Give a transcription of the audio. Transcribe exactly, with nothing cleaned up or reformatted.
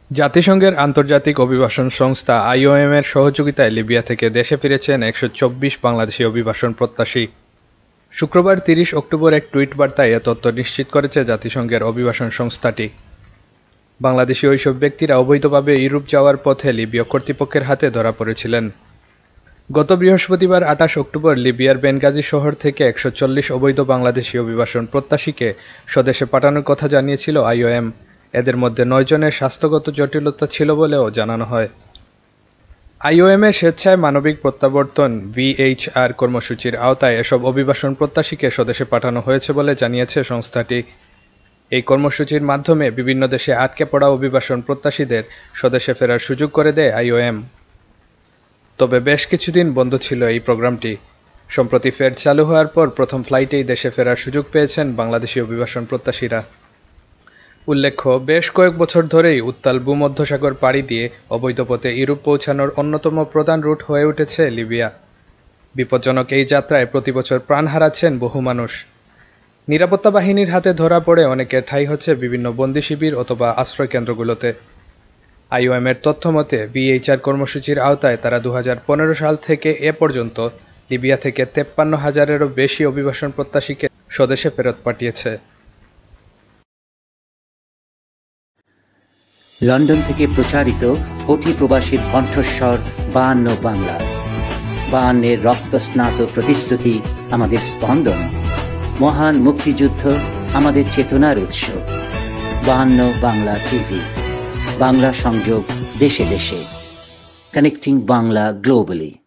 জাতিসংঘের আন্তর্জাতিক অভিবাসন সংস্থা আইওএম এর সহযোগিতায় লিবিয়া থেকে দেশে ফিরেছেন একশো চব্বিশ বাংলাদেশি অভিবাসন প্রত্যাশী। শুক্রবার তিরিশ অক্টোবর এক টুইট বার্তায় এ তথ্য নিশ্চিত করেছে জাতিসংঘের অভিবাসন সংস্থাটি। বাংলাদেশি ওইসব ব্যক্তিরা অবৈধভাবে ইউরোপ যাওয়ার পথে লিবীয় কর্তৃপক্ষের হাতে ধরা পড়েছিলেন। গত বৃহস্পতিবার আঠাশ অক্টোবর লিবিয়ার বেনগাজি শহর থেকে একশো চল্লিশ অবৈধ বাংলাদেশি অভিবাসন প্রত্যাশীকে স্বদেশে পাঠানোর কথা জানিয়েছিল আইওএম। এদের মধ্যে নয় জনের স্বাস্থ্যগত জটিলতা ছিল বলেও জানানো হয়। আইওএম এর স্বেচ্ছায় মানবিক প্রত্যাবর্তন ভিএইচআর কর্মসূচির আওতায় এসব অভিবাসন প্রত্যাশীকে স্বদেশে পাঠানো হয়েছে বলে জানিয়েছে সংস্থাটি। এই কর্মসূচির মাধ্যমে বিভিন্ন দেশে আটকে পড়া অভিবাসন প্রত্যাশীদের স্বদেশে ফেরার সুযোগ করে দেয় আইওএম। তবে বেশ কিছুদিন বন্ধ ছিল এই প্রোগ্রামটি। সম্প্রতি ফের চালু হওয়ার পর প্রথম ফ্লাইটেই দেশে ফেরার সুযোগ পেয়েছেন বাংলাদেশি অভিবাসন প্রত্যাশীরা। উল্লেখ্য, বেশ কয়েক বছর ধরেই উত্তাল ভূমধ্যসাগর পাড়ি দিয়ে অবৈধ পথে ইউরোপ পৌঁছানোর অন্যতম প্রধান রুট হয়ে উঠেছে লিবিয়া। বিপজ্জনক এই যাত্রায় প্রতিবছর প্রাণ হারাচ্ছেন বহু মানুষ। নিরাপত্তা বাহিনীর হাতে ধরা পড়ে অনেকের ঠাঁই হচ্ছে বিভিন্ন বন্দি শিবির অথবা আশ্রয় কেন্দ্রগুলোতে। আইওএম এর তথ্য মতে ভিএইচআর কর্মসূচির আওতায় তারা দু হাজার পনেরো সাল থেকে এ পর্যন্ত লিবিয়া থেকে তেপ্পান্ন হাজারেরও বেশি অভিবাসন প্রত্যাশীকে স্বদেশে ফেরত পাঠিয়েছে। লন্ডন থেকে প্রচারিত অতি প্রবাসীর কণ্ঠস্বর বায়ান্ন বাংলা। বায়ান্নের রক্তস্নাত প্রতিশ্রুতি আমাদের স্পন্দন, মহান মুক্তিযুদ্ধ আমাদের চেতনার উৎস। বায়ান্ন বাংলা টিভি, বাংলা সংযোগ দেশে দেশে। Connecting Bangla globally.